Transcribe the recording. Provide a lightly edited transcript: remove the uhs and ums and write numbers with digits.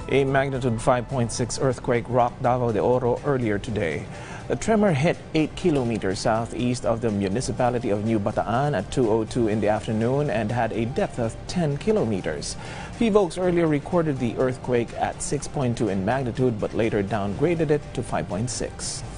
A magnitude 5.6 earthquake rocked Davao de Oro earlier today. The tremor hit 8 kilometers southeast of the municipality of New Bataan at 2:02 in the afternoon and had a depth of 10 kilometers. PVOX earlier recorded the earthquake at 6.2 in magnitude but later downgraded it to 5.6.